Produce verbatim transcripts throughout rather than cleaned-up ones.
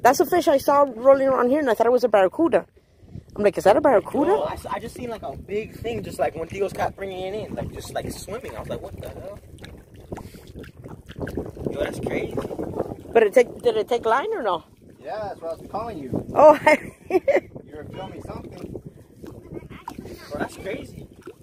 That's a fish I saw rolling around here, and I thought it was a barracuda. I'm like, is that a barracuda? Oh, I, I just seen like a big thing, just like when Theo's kept bringing it in, like just like swimming. I was like, what the hell? Yo, that's crazy. But it take, did it take line or no? Yeah, that's what I was calling you. Oh, You were filming me something. Bro, that's crazy.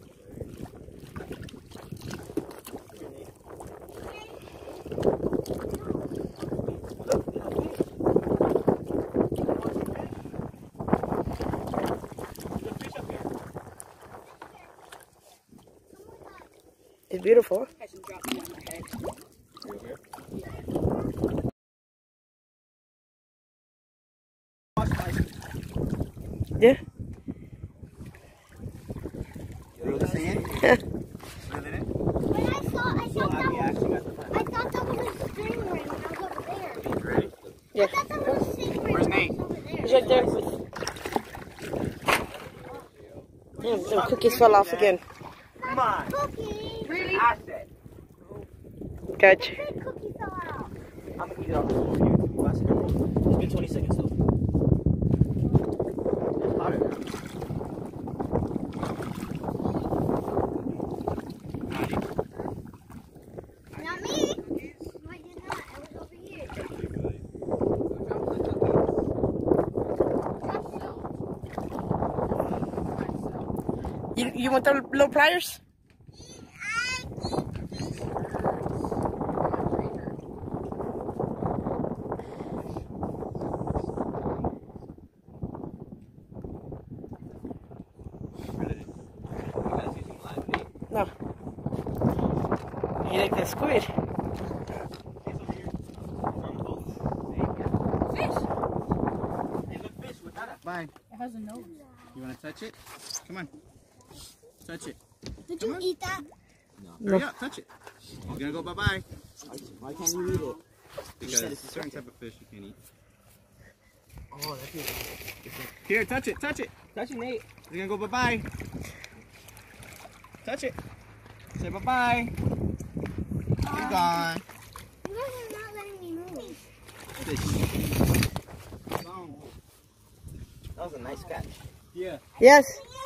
it's beautiful. Yeah. You really see it? Yeah. Really did? When I saw, I thought that was, I thought that was a stingray when I was over there. Ready? Yeah. I thought that was a stingray Where's when I Nate? was over there. He's right there. Damn, the cookies fell off again. Come on. Cookie. Really? I said. Gotcha. Big cookie fell out. I'm gonna eat it off the floor here. It's been twenty seconds though. It's hotter now. Not me. No, I did not. I was over here. You, you want the little pliers? No. You like the squid? Bye. It has a nose. You wanna touch it? Come on. Touch it. Did you eat that? No. Hurry up, touch it. You're gonna go bye-bye. Why can't you eat it? Because it's a certain type of fish you can't eat. Oh, that's it. Here, touch it, touch it. Touch it, Nate. You're gonna go bye-bye. Touch it. Say bye-bye. You're gone. You guys are not letting me move. That was a nice catch. Yeah. Yes.